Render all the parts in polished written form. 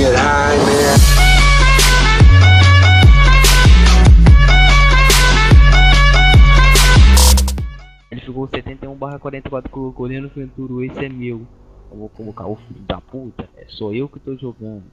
get high, man. Ele ficou 71/44, colocou ali no Venturo, esse é meu. Eu vou colocar o filho da puta, sou eu que tô jogando.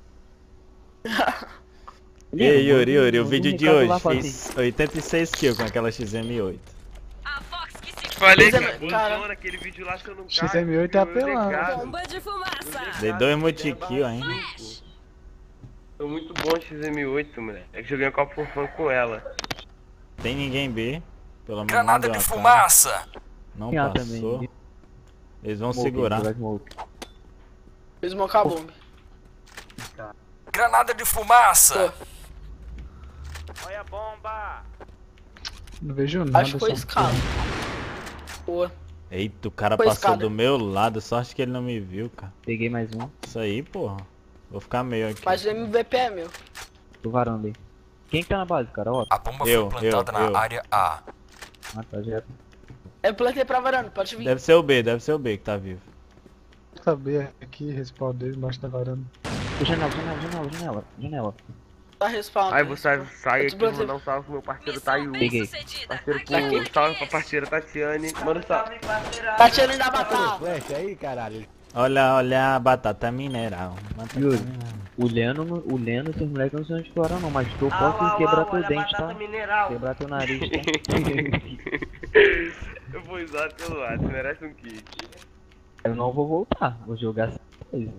E aí, Yuri, o vídeo de hoje, assim. fiz 86 kills com aquela XM8. Falei que funciona aquele vídeo lá que eu não caio. XM8 é apelando. Bomba de fumaça. Dei 2 multi-kill ainda. Tô muito bom XM8, moleque. É que joguei a Copa Fofão com ela. Tem ninguém B. Pelo menos Granada não de deu fumaça. Não Tem A passou. também. Eles vão Smoke, segurar. jogar smoke. Fez smocar a bomba. Granada de fumaça. Olha a bomba! Não vejo nada. Acho que foi só. escala. Boa. Eita, o cara Foi passou escada. do meu lado. Sorte que ele não me viu, cara. Peguei mais um, Isso aí, porra. Vou ficar meio aqui. Mas o MVP é meu. tô varando aí. Quem que tá na base, cara? Ó, A bomba Eu, foi plantada eu. na área A. tá já. Eu plantei pra varanda, pode vir. Deve ser o B que tá vivo. Saber aqui, responder embaixo da varanda. Janela. Tá respawn. Aí você sai Eu aqui, te vou botei. mandar um salve pro meu parceiro Tayu. Peguei. Parceiro pro salve pra parceira Tatiane. Manda um salve. Tá tirando da batata. Flash aí, caralho. Olha a batata mineral. Yuri, o Leno, esses moleques não são explorar não, mas tu posso quebrar teu dente, tá? Quebrar teu nariz, tá? Eu vou usar teu lado, merece um kick. Eu não vou voltar, vou jogar essa coisa.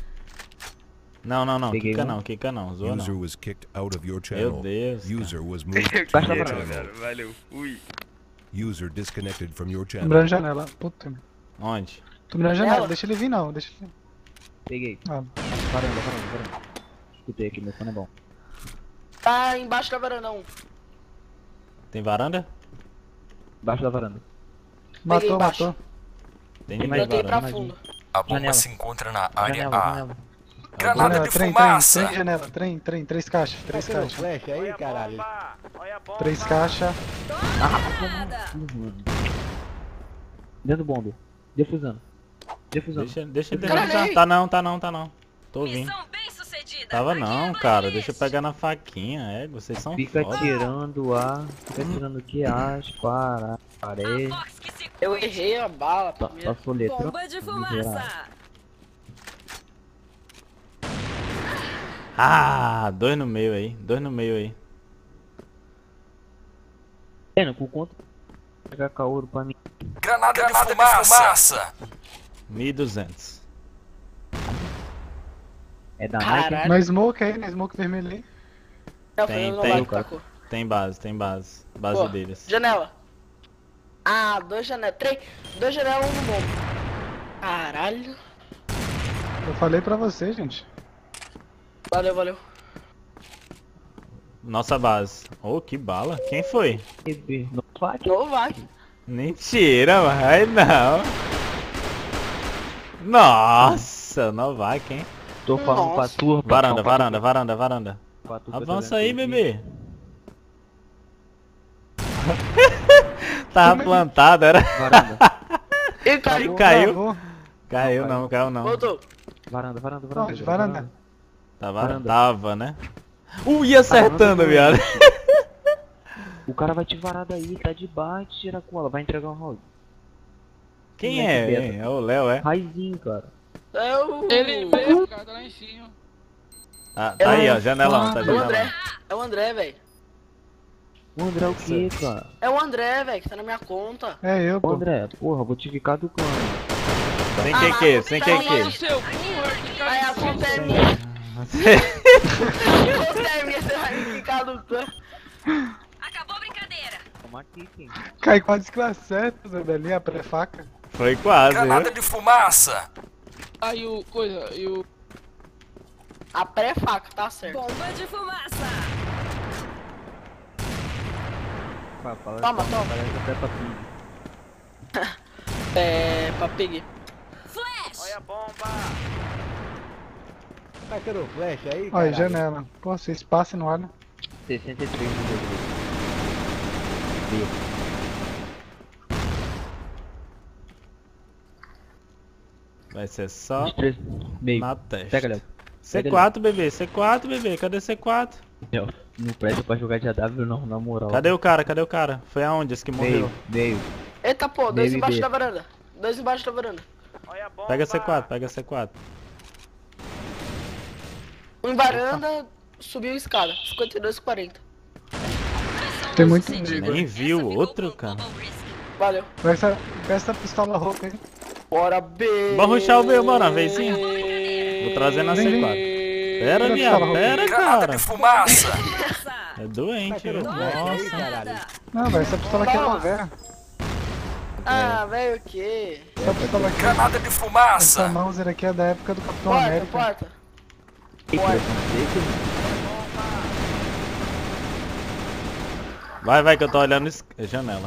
Não, Peguei um. quica não, zoa User não. was kicked out of your Meu channel. Deus, cara. User was moved to Basta your pra Valeu, channel. cara, valeu. Fui. User disconnected from your channel. Lembrando janela. Puta. Onde? Tô mirando janela, Ela. deixa ele vir não, deixa ele vir. Peguei. Ah, Varanda. Escutei aqui, meu fone é bom. Tá embaixo da varanda um. Tem varanda? Embaixo da varanda. matou, embaixo. matou. Tem Tem ninguém. mais Plantei pra mais fundo. A bomba Janela. se encontra na área A. Janela. Granada Janela, de trem, fumaça. trem, janela, trem, 3 caixas, 3 caixas. Flash aí, caralho. 3 caixas. Dentro do bombe. Defusando. Deixa ele Caralho. defusar. Tá não. Tô ouvindo. Missão bem sucedida. Tava Aqui não, é cara. Barris. Deixa eu pegar na faquinha. É, vocês são Fica foda. tirando a. Fica tirando o que acha, parede. A Fox que se Eu cuide. errei a bala primeiro. Passou letra. Bomba de fumaça. Ah, dois no meio aí. Leno, com quanto pegar caouro pra mim? Granada de fumaça. 1200. É da Nike? Caralho. Na smoke aí, na smoke vermelha aí. Não, Tem, foi no tem, lado que cara. tacou. Tem base. Base Pô, deles. Janela. Ah, 2 janelas. 2 janelas, 1 no bombo. Caralho. Eu falei pra você, gente. Valeu. Nossa base. Oh, que bala. Quem foi? No fac. Novak. Mentira, vai não. Nossa, Novak, hein? Tô falando pra Nossa. tu, rapaz. Varanda. Pra tu, que eu tô Avança vendo aí, teu bebê. Tava plantado, era. vídeo. Varanda. Ele caiu. Caiu? Travou. Caiu não. Voltou. Varanda. Onde? Varanda. Varanda. Tava, né? Ia acertando, viado. O cara vai te varar daí, tá de bate, tira a cola, vai entregar o round. Quem é? Hein? É o Léo, é? Raizinho, cara. É o... Ele mesmo, cara, tá lá em cima. Ah, tá aí, ó, janelão, tá É o janelão. André. É o André, velho. O André é o que, cara? É o André, velho, que tá na minha conta. É eu, Ô pô. André, porra, vou te ficar do clã. Sem Ah, que, mas sem tá que. aí. Seu cu, que cara Aí a em cima. conta é minha. A conta é minha, você vai me ficar no clã. Acabou a brincadeira. Toma aqui, quem? Cai quase que eu acerto, Zé Belinha, a pré-faca. Foi quase, Granada viu? de fumaça. Aí o coisa, e o... A pré-faca, tá certo. Bomba de fumaça. Toma. Parece até pra Pig. É... pra peguei. Flash. Olha a bomba! Tacando flash aí, Olha, caralho. janela. Pô, vocês passam no ar, né? 63 no B. Vai ser só Meio. na testa. Pega, Léo. C4, bebê, C4, bebê, cadê C4? Não presta pra jogar de AW não, na moral. Cadê o cara, cadê o cara? Foi aonde esse que morreu? Veio. Eita, pô, dois Baby embaixo B. da varanda. Dois embaixo da varanda. Pega C4, pega C4. Um em varanda, subiu a escada. 52-40. Tem muito Essa inimigo. Nem viu o outro, cara. Valeu. Pega essa pistola rouca aí. Bora, B. Bora rushar o B, bora, vezinha. Vou trazer na Vem, C4. Pera, Pega a viado, pistola pera, Granada cara. de fumaça. Fumaça. É doente, viu? Nossa. Nada. Não, velho, essa pistola aqui é uma velha. Ah, velho, o quê? Essa pistola aqui, Granada de essa fumaça. Mauser aqui é da época do Capitão Porta, América. porta. Vai, que eu tô olhando janela.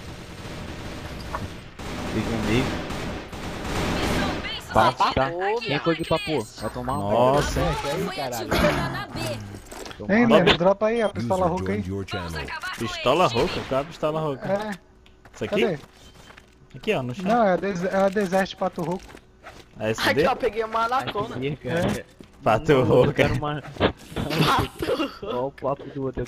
Fica um meio. Missão bem Tá. sucedida. Quem foi de papo? Vai tomar um. Nossa, hein? Foi ativada na B. Hein, Tomar Leno, dropa aí a pistola User rouca aí. joined your channel. Acabar com Pistola eles, rouca? time. Qual é a pistola rouca? É, Isso aqui? cadê? Aqui, ó, no chão. Não, é a Desert Pato Rouco. A Aqui, SD? ó, peguei uma anacona. Aqui, cara. Pato Não, eu rouca. quero uma. Olha o papo do outro.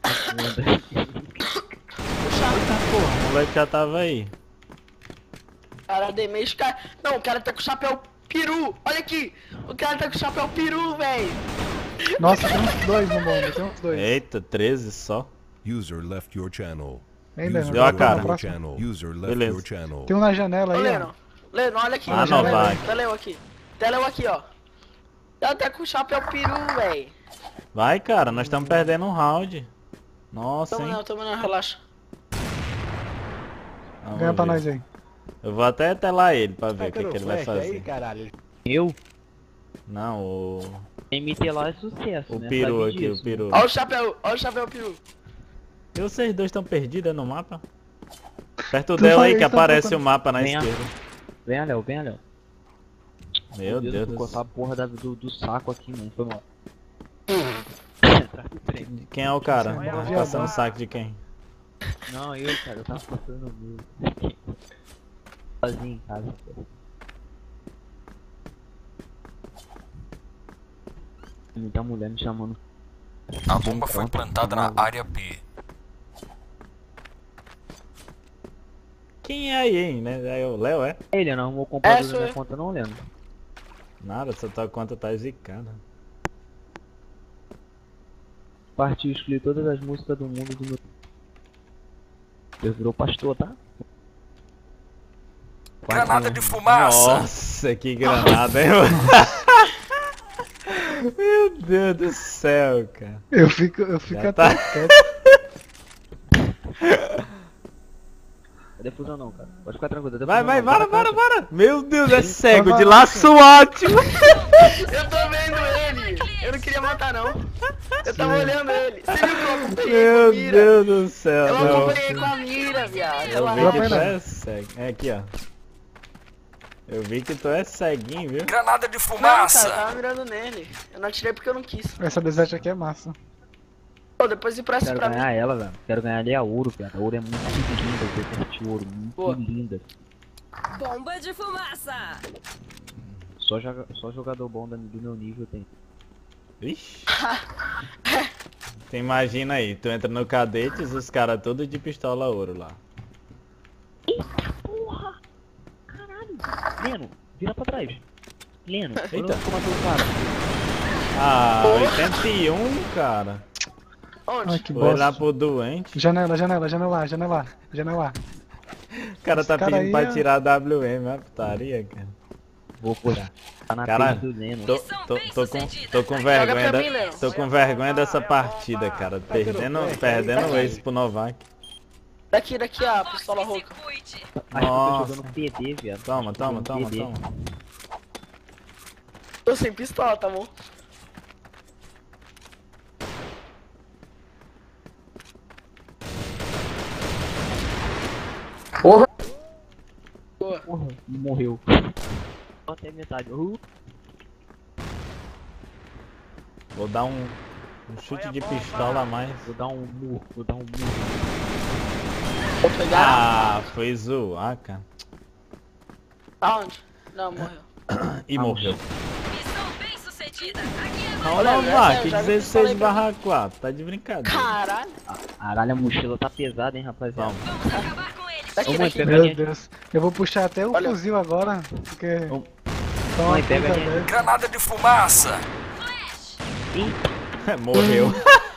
O moleque já tava aí. Cara, Demeis, cara. Não, o cara tá com chapéu peru. Olha aqui. O cara tá com chapéu peru, velho. Nossa, tem uns dois no mundo, tem uns dois. Eita, 13 só. User left your channel. Hein, Leno, Deu a dropa cara. na Your próxima. channel. User left Beleza. your channel. Tem um na janela Ô, aí, ó. Leno. Leno, olha aqui. Ah, ó, não vai. Tela eu aqui. Tela eu aqui, ó. Ela tá com chapéu peru, velho. Vai, cara, nós estamos perdendo um round. Nossa, hein? Tamo não, relaxa. Vamos Ganha pra ver. nós aí. Eu vou até telar ele pra ver o que, Taca no que ele vai flash aí, fazer. caralho. Eu? Não, o MT lá é sucesso, né? peru Sabe aqui, disso. o peru. Olha o chapéu peru. E vocês dois estão perdidos no mapa? Perto Tu dela falou aí que isso, aparece tá o mapa na Vem, esquerda. Vem, Léo, vem, Léo. Meu Deus vou do cortar céu. a porra do saco aqui, mano. Foi mal. Quem é o cara? Você é Tá viadão. passando saco de quem? Não, eu, cara, eu tava passando o meu. Sozinho em casa. Muita mulher me chamando. A bomba foi plantada na área B. Quem é aí, hein? Né? É o Léo, é? Ele não arrumou o computador sou da minha eu. conta não, Leandro. Nada, essa tua conta tá zicada. Partiu, excluiu todas as músicas do mundo do meu... Você virou pastor, tá? Granada de fumaça. Nossa, que granada, hein? Meu Deus do céu, cara. Eu fico Já até tá. quieto. Cadê fusão não, cara? Pode ficar tranquilo. cadê Vai, fusão vai, não? bora. Meu Deus, é cego, Vai, de vai, laço ótimo. Eu tô vendo ele. Eu não queria matar, não. Eu tava olhando ele. Você viu que eu acompanhei com a Meu mira? Deus do céu, Eu não. acompanhei com a mira, viado. Eu vi Dropa que aí, tu Léo. é cego. É aqui, ó. Eu vi que tu é ceguinho, viu? Granada de Não, cara, eu fumaça. tava mirando nele. Eu não atirei porque eu não quis. Essa Desert aqui é massa. Pô, depois empresta Quero pra mim. ganhar ela, velho. Quero ganhar ali a ouro, cara. A ouro é muito linda, eu curti ouro. Muito Boa. linda. Bomba de fumaça. Só jogador bom do meu nível tem. Ixi. Tu imagina aí, tu entra no cadetes, os caras todos de pistola ouro lá. Porra! Caralho! Leno, vira pra trás. Leno, Eita. como matou o cara. Ah, 81, cara. Ai, Onde? que Foi lá bosta. pro doente. Janela. O cara tá Esse cara pedindo aí pra é- tirar putaria, é putaria, cara. Vou curar. Tá na Caralho, frente do Leno. tô com vergonha pra mim, Léo. tô com vergonha dessa partida, cara. Perdendo o ace pro Novak. Daqui, a pistola Se rouca. cuide. Acho que eu tô Nossa. jogando PD, viado. Toma. PD. Tô sem pistola, tá bom? Porra, morreu. Só até metade. Vou dar um chute de pistola a mais. Vou dar um murro. Vou pegar. Ah, foi zoar, cara. Aonde? Não, morreu. E morreu. Missão bem sucedida. sucedida. Aqui é Não, Olha, não, essa vá, eu que já vi 16/4, tá de brincadeira. Caralho. Caralho, a mochila tá pesada, hein, rapaziada. Vamos. Vamos acabar com eles. Daqui, Ô, mãe, daqui. pega Meu ali. Deus. Eu vou puxar até o Olha. fuzil agora, porque... Ô, Tá uma mãe, pega coisa ali. dessa. Granada de fumaça. Morreu.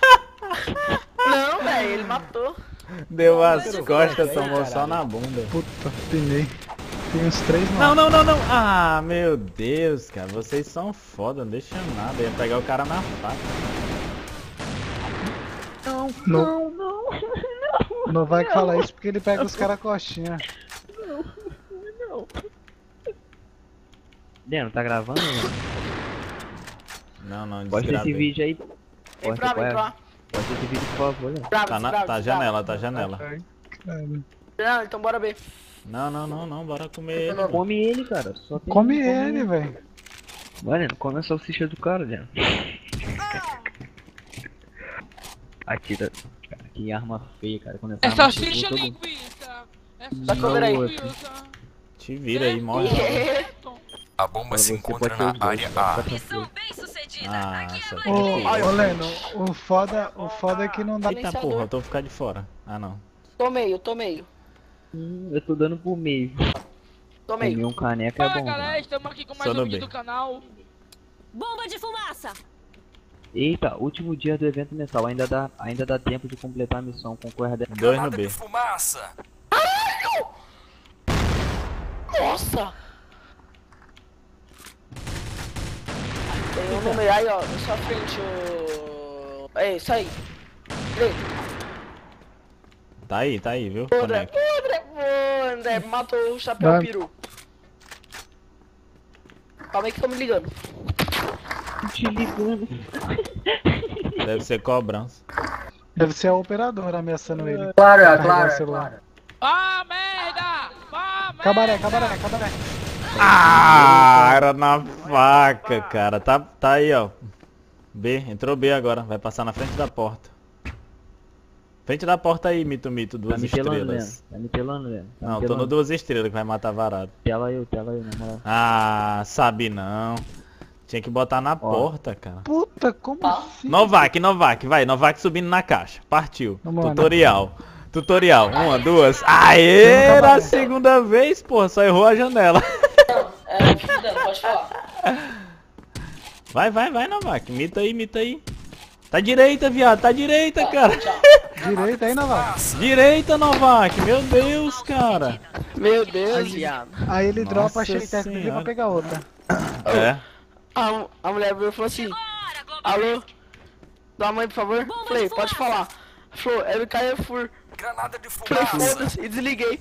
Não, velho, ele matou. Deu as costas, tomou só na bunda. Puta, pinei. Tem uns 3 Não, não, não, não. Ah, meu Deus, cara. Vocês são foda, não deixa nada. Eu ia pegar o cara na faca. Não, não vai falar isso porque ele pega os caras coxinha. Leandro, tá gravando, Leandro? Não, não, Posta esse desgravei. vídeo aí. Vem pra, vem pra. Posta esse vídeo, por favor, Leandro. Bravo, Tá na bravo, tá bravo. janela, tá janela. Ai, caralho. Não, então bora ver. Não, não, não, não, bora comer ele. Come ele, cara. Só tem Come que comer ele, velho. Vai, Leandro, come a salsicha do cara, Leandro. Atira. Cara, que arma feia, cara. Quando essa É arma salsicha chegou, todo- linguiça. É Tá comendo aí. linguiça. Te vira aí, morre. A bomba Pra se você encontra pode ter na os dois, área tá? A. Fica tranquilo. Missão bem sucedida. Ah, Aqui é essa bandido. Ô, Leno, o foda é que não dá. Eita porra, eu tô ficando de fora. Ah, não. Tô meio, tô meio. Eu tô dando por meio. Tô Comer meio. um caneco é Fala bom. galera, Né? estamos aqui com mais Só um no vídeo B. do canal. Bomba de fumaça. Eita, último dia do evento mensal. Ainda dá tempo de completar a missão. Concorra 10. 2 no Granada B. de fumaça. Nossa! Tem um no meio aí, ó, na sua frente, ô... É isso aí. Direito. Tá aí, viu? Ô, André, Conecta. ô, André, ô, André, matou o chapéu Vai. peru. Calma aí que tô me ligando. Te ligando. Deve ser cobrança. Deve ser a operadora ameaçando ele. Claro, Carregar o celular. Ah, merda! Ah, merda! Cabaré. Ah, era na faca, cara. Tá aí, ó. B, entrou B agora. Vai passar na frente da porta. Frente da porta aí, mito, Tá duas me pelando, Leandro. estrelas. Tá me pelando, Leandro. Tá me Não, tô no pelando. 2 estrelas que vai matar varado. Tela eu, na moral. Ah, sabe não. Tinha que botar na porta, cara. Puta, como assim? Novak, vai. Novak subindo na caixa. Partiu. Vamos lá, Tutorial. 1, 2. Aê, era a segunda vez, porra. Só errou a janela. É, pode falar. Vai, Novak. Mita aí. Tá direita, viado. Tá direita, cara. Direita aí, Navarro. Direita, Novak. Meu Deus, cara. Meu Deus, viado. Aí ele Nossa dropa a xereteca pra senhora. pegar outra. É. A mulher veio e falou assim, Bora, Globo. alô? Dá a mãe, por favor. Bomba de Falei, pode fumaça. falar. Falou, MK é fur. Granada de Falei, fumaça. foda-se, e desliguei.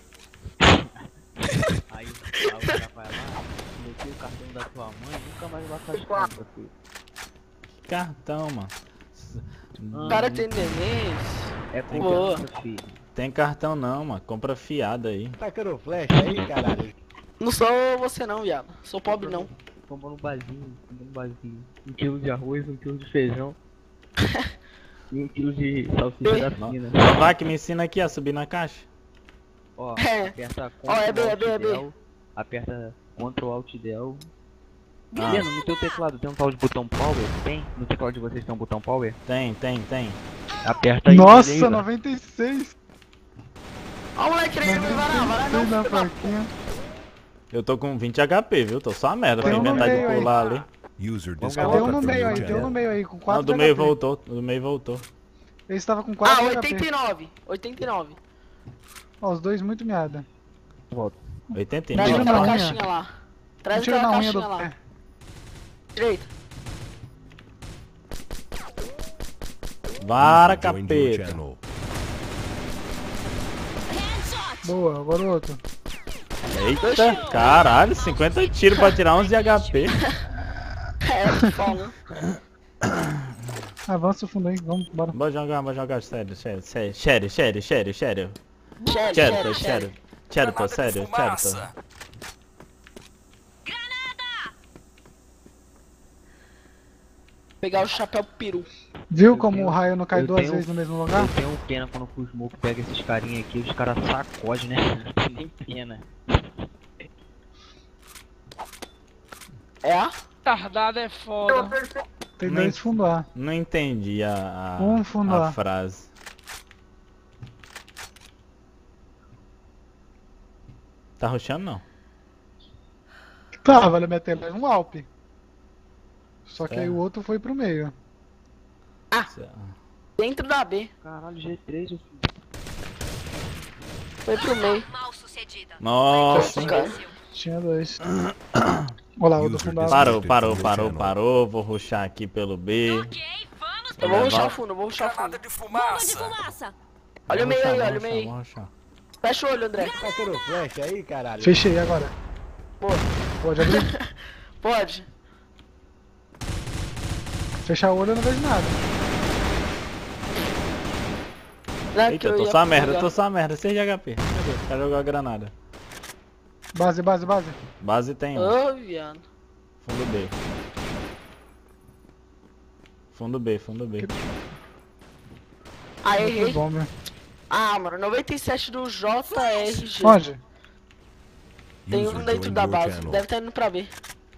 Aí o cara vai lá, bloqueia o cartão da tua mãe, nunca mais vai fazer compra, filho. Cartão, mano. O cara tem demência. É Boa. confiança, filho. Tem cartão não, mano. Compra fiada aí. Tacando flecha aí, caralho. Não sou você não, viado. Sou pobre não. Compra um barzinho. 1 quilo de arroz, 1 quilo de feijão. E 1 quilo de salsicha da fina. Novak, me ensina aqui a subir na caixa. Ó, É. aperta Ó, é B, Ctrl é B, é Alt B. Del. Aperta Ctrl Alt Del. Ah. Leandro, no teu teclado tem um tal de botão Power? Tem? No teclado de vocês tem um botão Power? Tem. Aperta aí. Nossa, beleza? 96. Ó o moleque querendo me varar Na não, filho da faquinha. Eu tô com 20 HP, viu? Tô só a merda pra Tem um no inventar de meio aí. pular ali. User Vamos Tem Coloca um no disconnected meio from aí, your tem um no channel. meio aí, com Não, 4 do meio voltou. Do meio voltou. Eles estavam com Ah, 4 HP. 89. 89. Ó, os dois muito miada. Traz 89. Tira na aquela unha. caixinha lá. Traz Tira aquela na unha do caixinha lá. pé. Direita. Vara, User joined your capeta. channel. Headshot. Boa, agora o outro. Eita, caralho, 50 tiros pra tirar 11 de HP. É, fala. Avança o fundo aí, vamos, bora. Bora jogar, sério. Sério, Sério, pô, sério. Pegar o chapéu peru. Viu como o raio não cai eu duas tenho- vezes no mesmo lugar? Eu tenho pena quando o Smoke pega esses carinha aqui, os caras sacodem, né? Nem pena. É a? retardado é foda. Tem Nem- 2 fundo A. Não entendi Fundo a A. frase. Tá rushando não? Tá, vale meter lá um Alp. Só que aí Certo. o outro foi pro meio. Dentro da B. Caralho, G3, eu Foi pro meio. Mal sucedida. Nossa. Cara. Tinha 2. Olha lá, o do User fundo A. Parou. Vou rushar aqui pelo B. Ok, vamos Eu vou rushar o fundo, eu vou rushar o Granada fundo. de Bomba de fumaça. fumaça. Olha o meio aí, Vamos olha o meio aí. vamos rushar. Fecha o olho, André. Tá tendo flash aí, caralho? Fechei agora. Boa. Pode abrir? Pode. Fechar o olho eu não vejo nada. Não, que Eita, eu tô ia só merda, pegar. tô só merda. 6 de HP. Cadê? O cara jogou a granada. Base. Base tem um. Ô, viado. Fundo B. Fundo B. Ah, Muito errei. bom, meu. Ah, mano, 97 do JRG. Onde? Tem User um dentro joined da your base. channel. Deve estar indo pra B.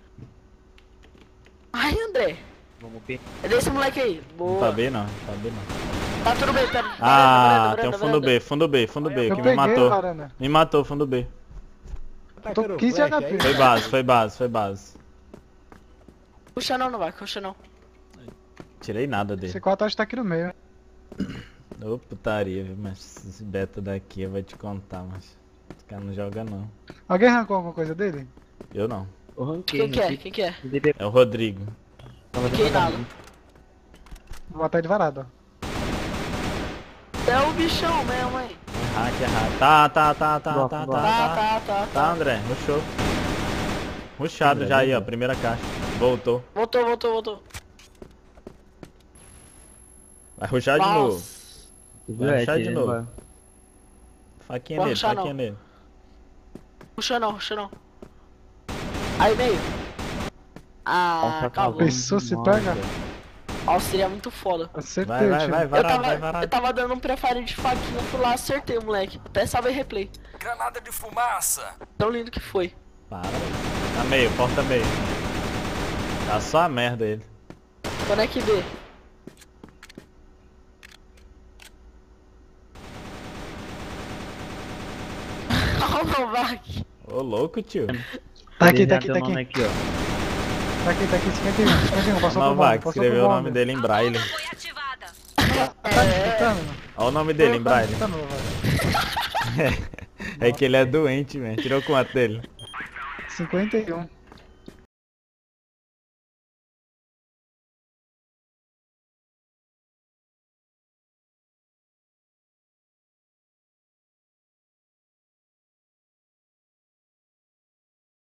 Ai, André. Vamos ver. É desse moleque aí. Não Boa. tá B não, tá B não. Tá tudo bem, tá. Ah, varanda, tem um fundo varanda. B, fundo B, Eu que me peguei, matou. Varanda. Me matou, fundo B. Tá Tô tendo 15 flash HP. aí? Foi base. Puxa não vai, puxa não. Tirei nada dele. C4 acho que tá aqui no meio. Ô putaria, viu? Mas esse beta daqui eu vou te contar, mas esse cara não joga não. Alguém arrancou alguma coisa dele? Eu não. Eu ranquei. Quem que é? É o Rodrigo. Quem nada. Vou matar ele varado, ó. É o bichão mesmo, hein? É hack. Tá. Tá. Tá, André, rushou. Rushado já aí, ó, primeira caixa. Voltou. Voltou. Vai rushar de novo. Nossa. Vai rushar de novo. Faquinha Vai nele, rushar, faquinha não. nele. Puxa não. Aí, meio. Ah, acabou. Pensou se pega? Nossa, seria muito foda. Acertei, Vai, tio. varado. Eu tava dando um prefire de faquinha, fui lá, acertei o moleque. Até salvei replay. Granada de fumaça. Tão lindo que foi. Para. Tá meio, porta meio. Tá só a merda ele. Conect B. Olha o Novak. Ô louco, tio. Tá aqui. Aqui, ó. Tá aqui, 51. Passou pro Novak, bombe, escreveu o nome dele em braille. Foi ativada. Tá me escutando? Olha o nome dele em Tá me braille. escutando, Novak? É que ele é doente, velho. Tirou quanto dele? 51.